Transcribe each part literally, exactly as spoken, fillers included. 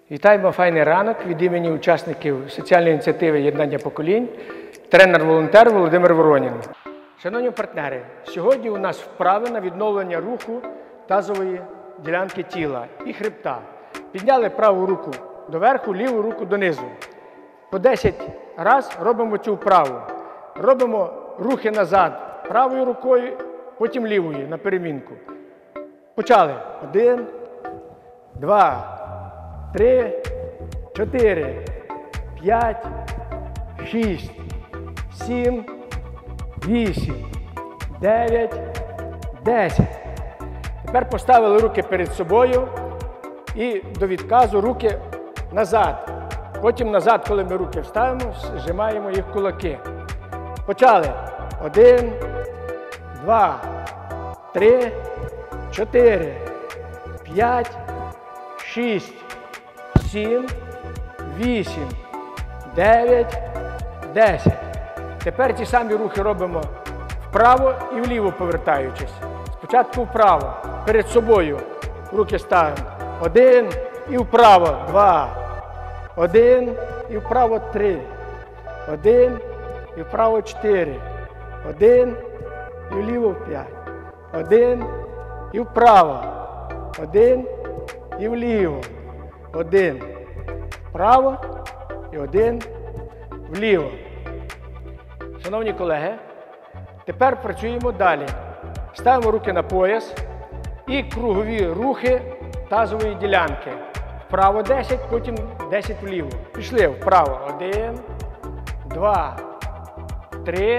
Вітаємо файний ранок від імені учасників соціальної ініціативи «Єднання поколінь», тренер-волонтер Володимир Воронін. Шановні партнери, сьогодні у нас вправи на відновлення руху тазової ділянки тіла і хребта. Підняли праву руку доверху, ліву руку донизу. По десять разів робимо цю вправу. Робимо рухи назад правою рукою, потім лівою на перемінку. Почали. Один, два, три, чотири, п'ять, шість, сім, вісім, дев'ять, десять. Тепер поставили руки перед собою і до відказу руки назад. Потім назад, коли ми руки вставимо, зжимаємо їх в кулаки. Почали. Один, два, три, чотири, п'ять, шість, сім, вісім, дев'ять, десять. Тепер ті самі рухи робимо вправо і вліво повертаючись. Спочатку вправо, перед собою руки ставимо. Один і вправо, два. Один і вправо, три. Один і вправо, чотири. Один і вліво, п'ять. Один і вправо. Один і вліво. Один вправо і один вліво. Шановні колеги, тепер працюємо далі. Ставимо руки на пояс і кругові рухи тазової ділянки. Вправо десять, потім десять вліво. Пішли вправо. Один, два, три,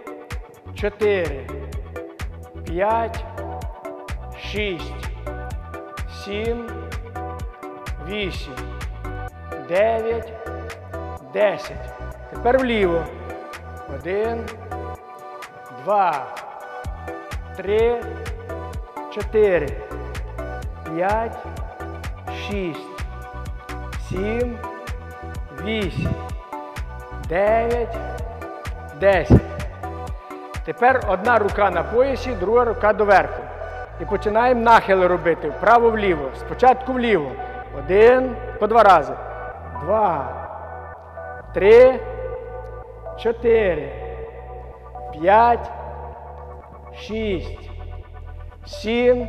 чотири, п'ять, шість, сім, вісім, дев'ять, десять. Тепер вліво. Один, два, три, чотири, п'ять, шість, сім, вісім, дев'ять, десять. Тепер одна рука на поясі, друга рука доверху. І починаємо нахили робити вправо-вліво. Спочатку вліво. Один, по два рази. Два, три, чотири, п'ять, шість, сім,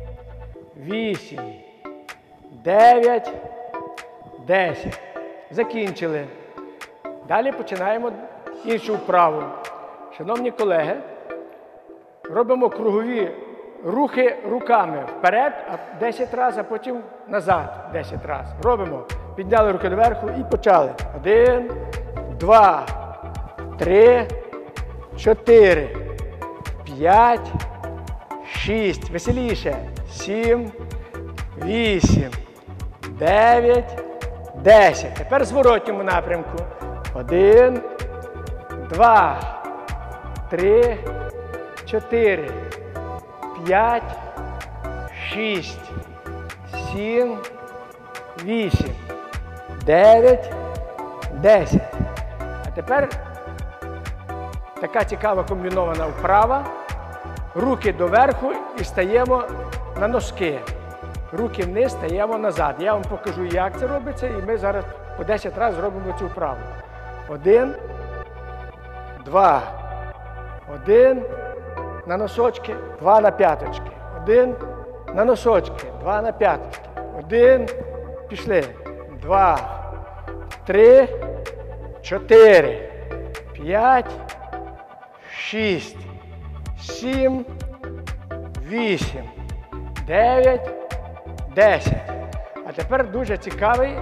вісім, дев'ять, десять. Закінчили. Далі починаємо іншу вправу. Шановні колеги, робимо кругові рухи руками вперед десять разів, а потім назад десять разів. Робимо. Підняли руки доверху і почали. Один, два, три, чотири, п'ять, шість. Веселіше. Сім, вісім, дев'ять, десять. Тепер в зворотньому напрямку. Один, два, три, чотири, п'ять, шість, сім, вісім, дев'ять, десять. А тепер така цікава комбінована вправа. Руки доверху і стаємо на носки. Руки вниз, стаємо назад. Я вам покажу, як це робиться, і ми зараз по десять разів зробимо цю вправу. Один, два, один, на носочки, два на п'яточки. Один, на носочки, два на п'яточки. Один, пішли. Два, три, чотири, п'ять, шість, сім, вісім, дев'ять, десять. А тепер дуже цікавий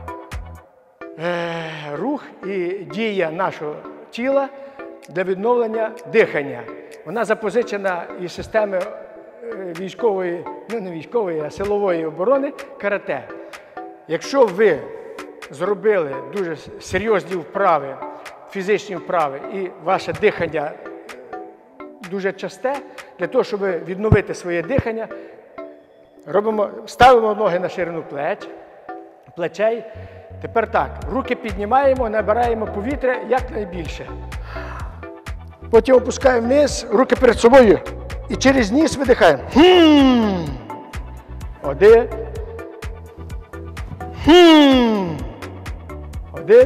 е, рух і дія нашого тіла для відновлення дихання. Вона запозичена із системи військової, ну не військової, а силової оборони карате. Якщо ви зробили дуже серйозні вправи, фізичні вправи, і ваше дихання дуже часте, для того, щоб відновити своє дихання, робимо, ставимо ноги на ширину плеч, плечей. Тепер так, руки піднімаємо, набираємо повітря якнайбільше. Потім опускаємо вниз, руки перед собою і через ніс видихаємо. Один, Хм. Один.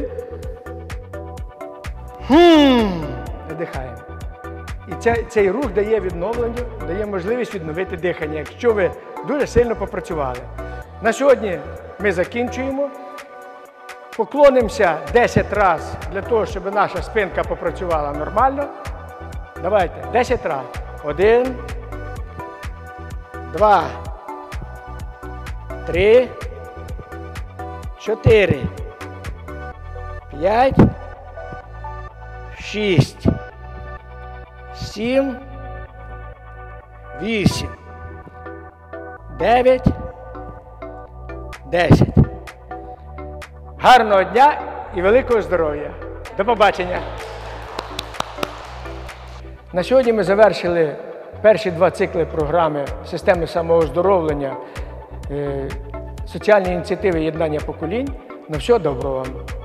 Хм. Видихаємо. І цей, цей рух дає відновлення, дає можливість відновити дихання, якщо ви дуже сильно попрацювали. На сьогодні ми закінчуємо. Поклонимося десять разів для того, щоб наша спинка попрацювала нормально. Давайте, десять разів. Один, два, три, чотири, п'ять, шість, сім, вісім, дев'ять, десять. Гарного дня і великого здоров'я. До побачення. На сьогодні ми завершили перші два цикли програми системи самооздоровлення, соціальні ініціативи єднання поколінь. На все доброго вам.